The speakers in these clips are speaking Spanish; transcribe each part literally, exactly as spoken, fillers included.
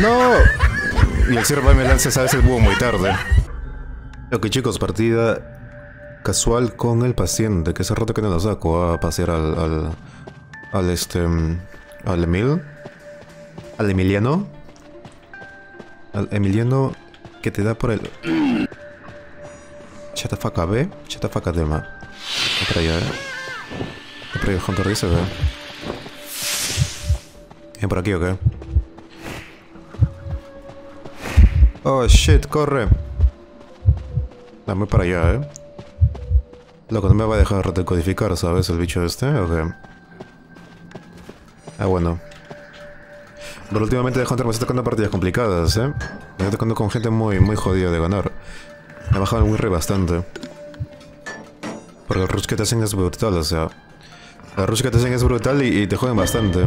¡No! Y el cierre me lanza, sabes, el búho muy tarde. Ok, chicos, partida casual con el paciente, que hace rato que no lo saco a pasear al... al... al este... al Emil. Al Emiliano. Al Emiliano que te da por el... Chatafaca B, Chatafaca Dema. No para allá, eh. No para allá, Hunter dice, ¿ve? ¿Viene por aquí o qué? Oh shit, corre. No, voy para allá, eh. Loco, no me va a dejar decodificar, ¿sabes? El bicho este, o qué. Ah, bueno. Pero últimamente de Hunter me está tocando partidas complicadas, eh. Me está tocando con gente muy, muy jodida de ganar. Me ha bajado el win rate bastante. Porque el rush que te hacen es brutal, o sea. El rush que te hacen es brutal y, y te joden bastante.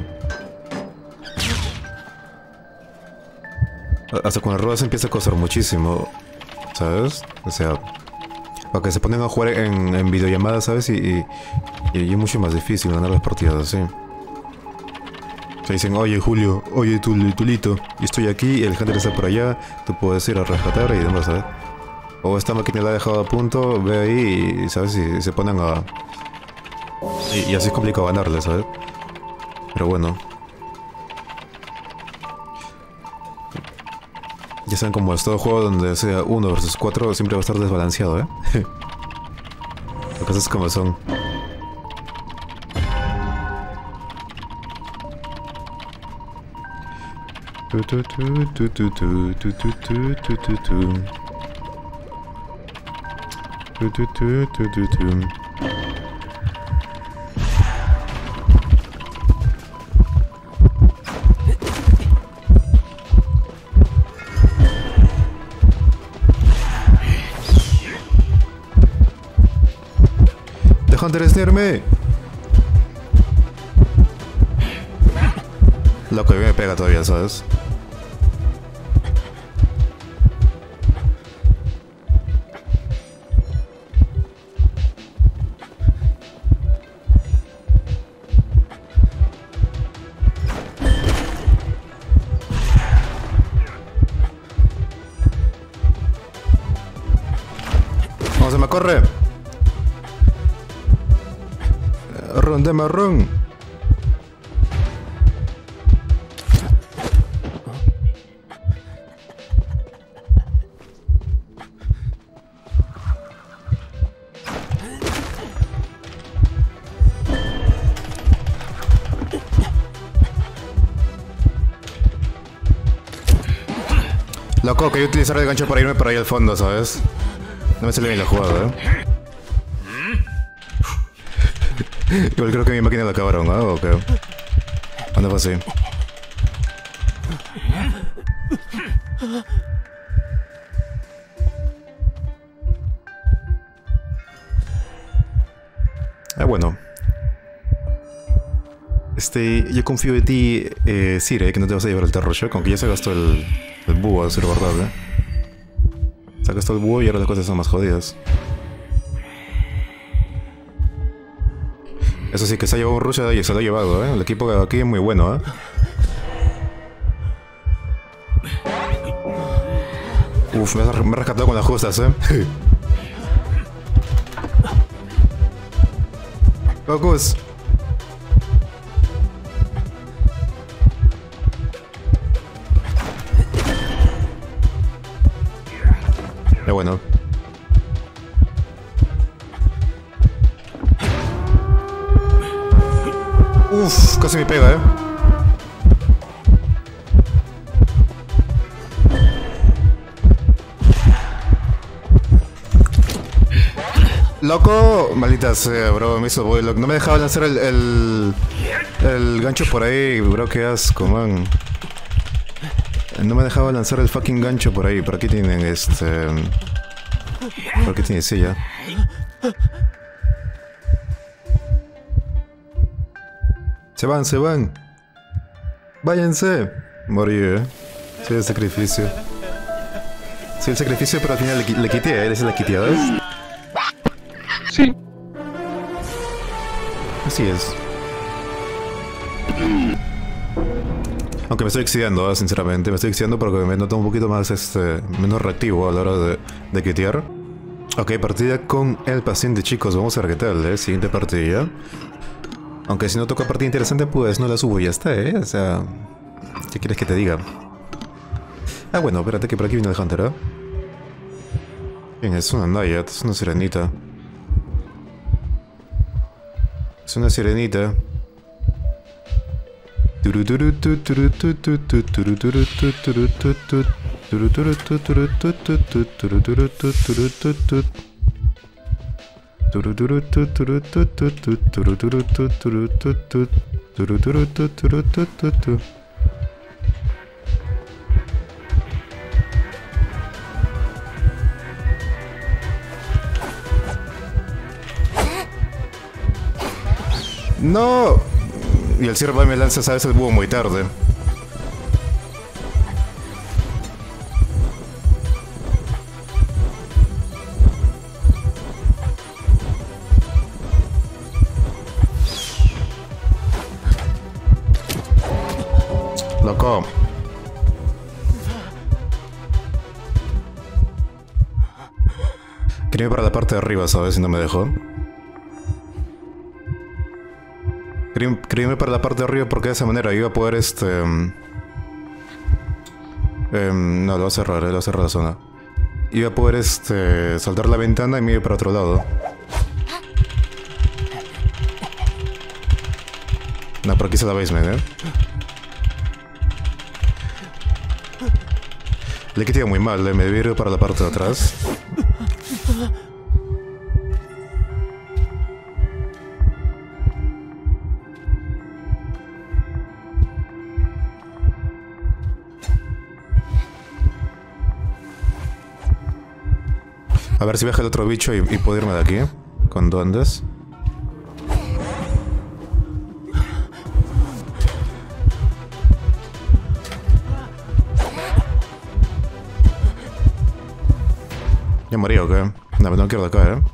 Hasta con el rush empieza a costar muchísimo, ¿sabes? O sea, porque se ponen a jugar en, en videollamadas, ¿sabes? Y, y, y es mucho más difícil ganar las partidas así. Se dicen, oye Julio, oye Tul, Tulito, y estoy aquí, el Hunter está por allá, tú puedes ir a rescatar y demás, ¿sabes? O esta máquina la ha dejado a punto, ve ahí y, ¿sabes? Y se ponen a... Y, y así es complicado ganarle, ¿sabes? Pero bueno. Ya saben cómo es todo juego donde sea uno versus cuatro siempre va a estar desbalanceado, ¿eh? Las cosas como son. Tu, tu, tu, tu, tu, tu, tu, tu, tu, tu, tu, tu. Tu, tu, tu, tu, tu, tu. Hunter es nearme. Loco, a mí me pega todavía, ¿sabes? Vamos, se me corre. Ron de marrón. Loco, que yo utilizar el gancho para irme para ahí al fondo, ¿sabes? No me sale bien la jugada, ¿eh? Igual creo que mi máquina la acabaron, ¿ah? ¿O qué? ¿Dónde fue así? Ah, bueno. Este, yo confío en ti, eh, Sire, que no te vas a llevar el Terror Shock, aunque ya se gastó el, el búho, a decir verdad, ¿eh? Se gastó el búho y ahora las cosas son más jodidas. Eso sí, que se ha llevado un rush y se lo ha llevado, ¿eh? El equipo aquí es muy bueno, ¿eh? Uf, me ha rescatado con las justas, ¿eh? Focus. Pero bueno. Uf, casi me pega, eh. Loco, maldita sea, bro, me hizo boy, loco. No me dejaba lanzar el, el, el gancho por ahí, bro, qué asco, man. No me dejaba lanzar el fucking gancho por ahí. Por aquí tienen este... Por aquí tiene silla. Se van, se van. Váyanse. Morí, eh. Sí, el sacrificio. Sí, el sacrificio, pero al final le, le quité a él, esa es la quiteada. Sí. Así es. Aunque me estoy excediendo, ¿eh? Sinceramente. Me estoy excediendo porque me noto un poquito más, este... menos reactivo a la hora de, de quitear. Ok, partida con el paciente, chicos. Vamos a ver qué tal, ¿eh? Siguiente partida. Aunque si no toca partida interesante, pues no la subo y ya está, ¿eh? O sea... ¿Qué quieres que te diga? Ah, bueno, espérate que por aquí viene el Hunter, ¿eh? Bien, es una Naiad, es una sirenita. Es una sirenita. ¡No! Y el ciervo me lanza, ¿sabes? El búho muy tarde. Loco. Quería ir para la parte de arriba, ¿sabes? Si no me dejó. Quería, quería irme para la parte de arriba porque de esa manera iba a poder, este... Um, um, no, lo voy a cerrar, eh, lo voy a cerrar la zona. Iba a poder, este... saltar la ventana y me iba para otro lado. No, por aquí está la basement, ¿eh? Le he quitado muy mal, ¿eh? Me debí ir para la parte de atrás. A ver si baja el otro bicho y, y puedo irme de aquí, ¿eh? Con duendes. ¿Ya morí o qué? No, me tengo que ir de acá, ¿eh?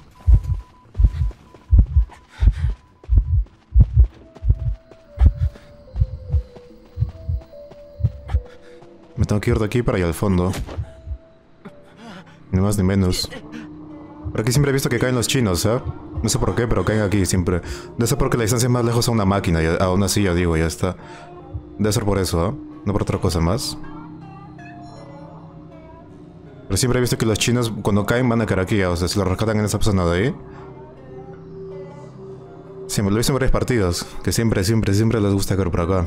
Me tengo que ir de aquí para allá al fondo. Ni más ni menos. Por aquí siempre he visto que caen los chinos, ¿eh? No sé por qué, pero caen aquí siempre. Debe ser porque la distancia es más lejos a una máquina, y a una silla, digo, ya está. Debe ser por eso, ¿eh? No por otra cosa más. Pero siempre he visto que los chinos cuando caen van a caer aquí, o sea, si lo rescatan en esa zona de ahí. Sí, me lo he visto en varios partidos, que siempre, siempre, siempre les gusta caer por acá.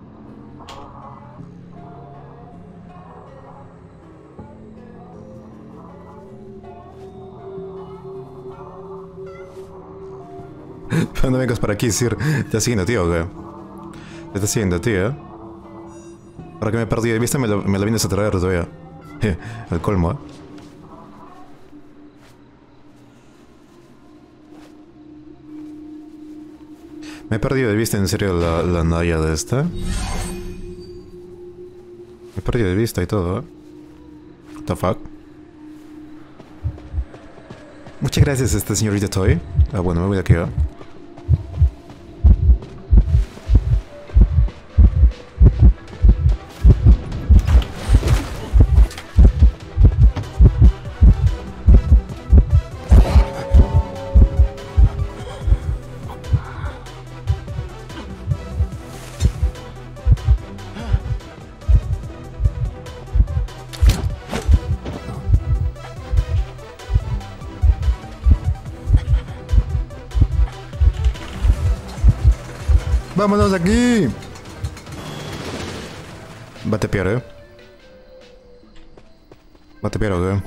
No vengas para aquí, Sir. Te estás siguiendo, tío, ¿o qué? Te estás siguiendo, tío, ¿eh? Ahora que me perdí de vista, me lo, me lo vienes a traer todavía. El colmo, ¿eh? Me he perdido de vista, en serio, la, la Naya de esta. Me he perdido de vista y todo, ¿eh? What the fuck? Muchas gracias, este señorita Toy. Ah, bueno, me voy de aquí, ¿eh? ¡Vámonos de aquí! Va a tepear, ¿eh? Va a tepear, ¿o qué?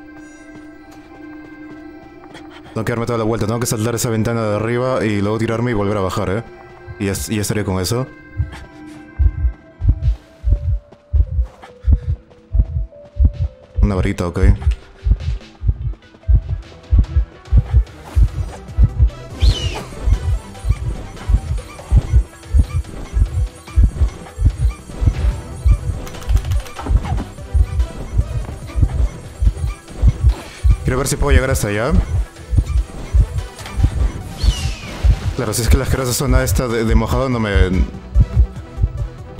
Tengo que darme toda la vuelta. Tengo que saltar esa ventana de arriba y luego tirarme y volver a bajar, ¿eh? Y ya, y ya estaría con eso. Una varita, ok. Quiero ver si puedo llegar hasta allá. Claro, si es que la asquerosa zona esta de, de mojado no me...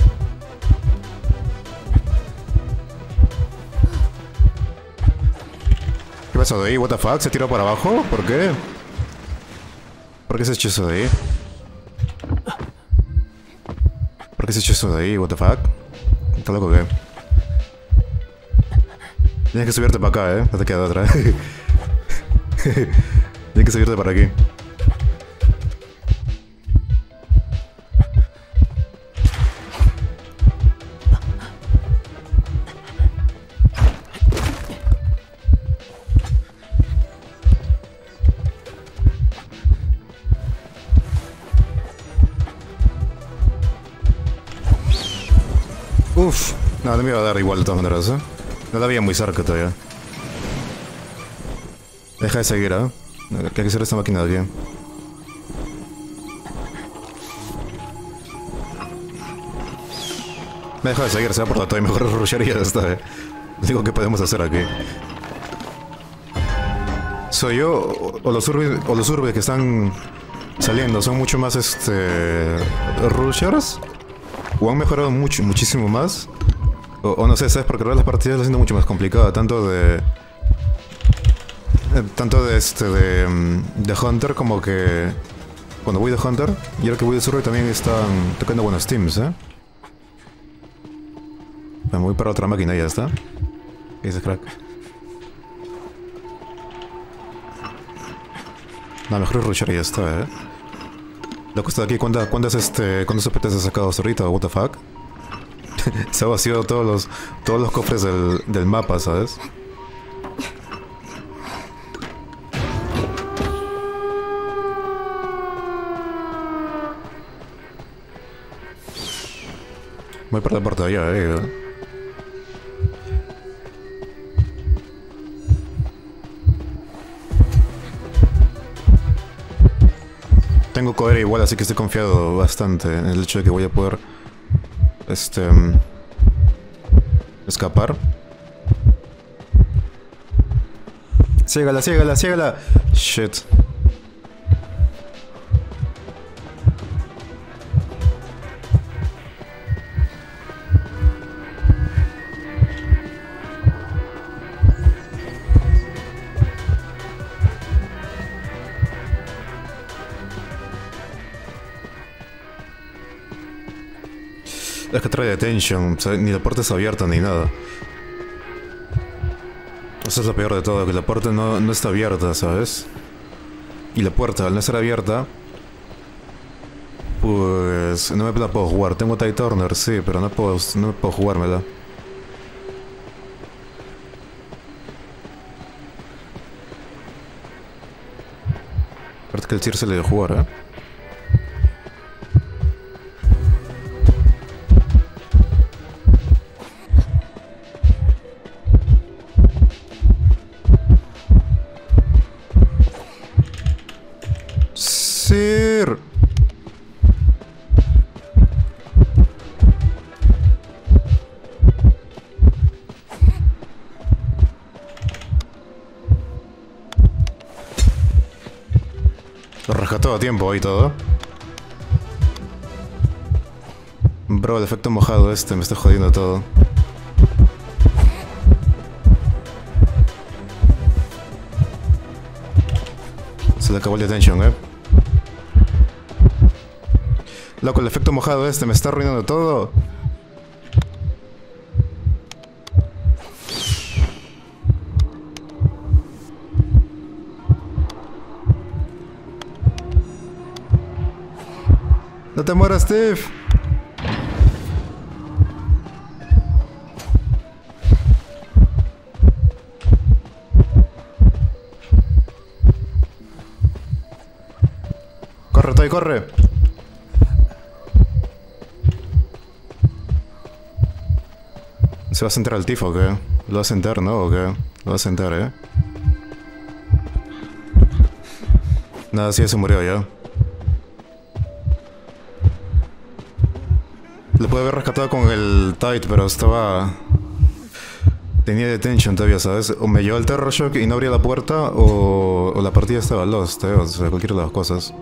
pasó de ahí? What the fuck? ¿Se tiró para abajo? ¿Por qué? ¿Por qué se echó eso de ahí? ¿Por qué se echó eso de ahí? What the fuck? ¿Está loco qué? Tienes que subirte para acá, eh. No te queda otra. Tienes que subirte para aquí. Uf, no, no me iba a dar igual de todas maneras, ¿eh? No la había muy cerca todavía. Deja de seguir, ¿eh? Que hay que hacer esta máquina bien. Me deja de seguir, se va por la todavía mejor rushear y ya está, ¿eh? Digo, ¿qué podemos hacer aquí? ¿Soy yo o, o los urbes, o los urbes que están saliendo son mucho más, este... rushers? ¿O han mejorado mucho, muchísimo más? O, o no sé, ¿sabes? Porque ahora las partidas las haciendo mucho más complicada, tanto de... Eh, tanto de este, de... de Hunter como que... Cuando voy de Hunter y ahora que voy de Survey también están tocando buenos teams, ¿eh? Me voy para otra máquina y ya está. ¿Qué dice crack? No, mejor es rushar y ya está, ¿eh? La cosa de aquí, ¿cuántas, cuántas, este, ¿cuántos O P Ts has sacado hasta ahorita? What the fuck? Se ha vaciado todos los, todos los cofres del, del mapa, ¿sabes? Voy para la parte de allá, eh. Tengo cover igual, así que estoy confiado bastante en el hecho de que voy a poder... Este... escapar. Ciégala, ciégala, ciégala. Shit. Es que trae detention, o sea, ni la puerta es abierta ni nada. Eso es lo peor de todo, que la puerta no, no está abierta, ¿sabes? Y la puerta, al no estar abierta, pues no me la puedo jugar. Tengo Tide Turner, sí, pero no puedo, no puedo jugármela. Parece que el Tyr se le dio jugar, ¿eh? Sir. Lo rescató a tiempo y todo. Bro, el efecto mojado este me está jodiendo todo. Se le acabó el detention, eh. Loco, el efecto mojado este me está arruinando todo. No te mueras, Steve. Corre, Toy, corre. ¿Se va a sentar al tifo o qué? ¿Lo va a sentar, no? ¿O qué? Lo va a sentar, ¿eh? Nada, sí, ya se murió ya. Lo pude haber rescatado con el Tide, pero estaba... Tenía detention todavía, ¿sabes? O me llevó el Terror Shock y no abría la puerta, o, o la partida estaba lost, ¿eh? O sea, cualquiera de las cosas.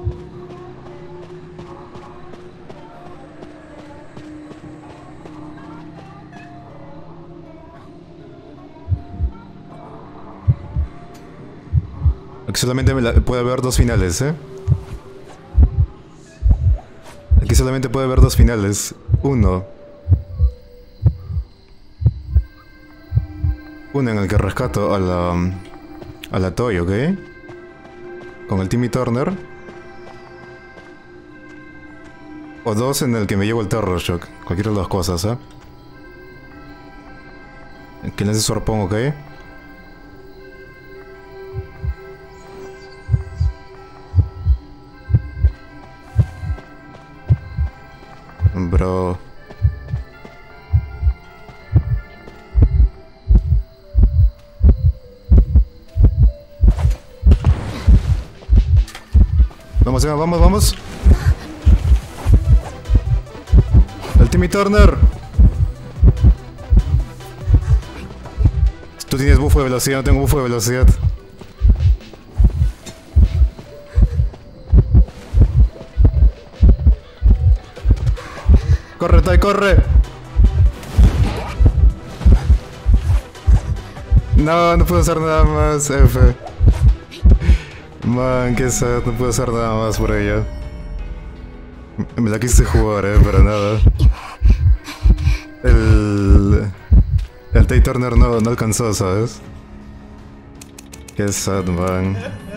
Aquí solamente me la- puede haber dos finales, ¿eh? Aquí solamente puede haber dos finales. Uno. Uno en el que rescato a la... a la Toy, ¿ok? Con el Timmy Turner. O dos en el que me llevo el Terror Shock. Cualquiera de las cosas, ¿eh? Que lance su arpón, ¿ok? Bro. Vamos, Emma, vamos, vamos. El Timmy Turner. Tú tienes buffo de velocidad, no tengo buffo de velocidad. Corre, Tai, corre. No, no puedo hacer nada más, F. Man, qué sad, no puedo hacer nada más por ella. Me la quise jugar, eh, pero nada. El... El Tay Turner no, no alcanzó, ¿sabes? Qué sad, man.